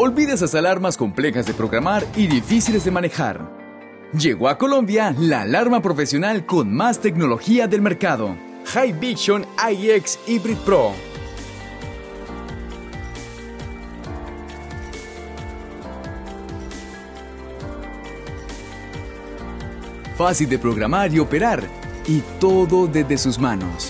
Olvida esas alarmas complejas de programar y difíciles de manejar. Llegó a Colombia la alarma profesional con más tecnología del mercado. Hikvision IX Hybrid Pro. Fácil de programar y operar, y todo desde sus manos.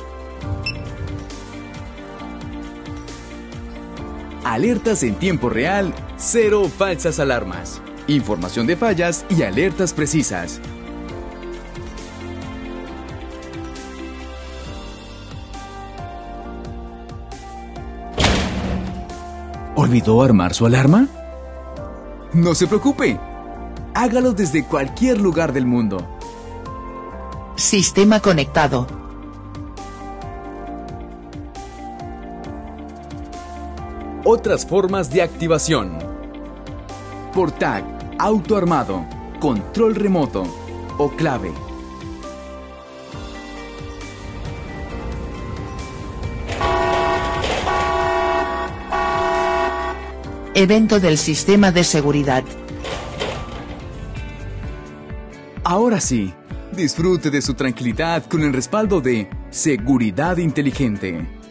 Alertas en tiempo real, cero falsas alarmas. Información de fallas y alertas precisas. ¿Olvidó armar su alarma? No se preocupe. Hágalo desde cualquier lugar del mundo. Sistema conectado. Otras formas de activación. Por tag, auto armado, control remoto o clave. Evento del sistema de seguridad. Ahora sí, disfrute de su tranquilidad con el respaldo de Seguridad Inteligente.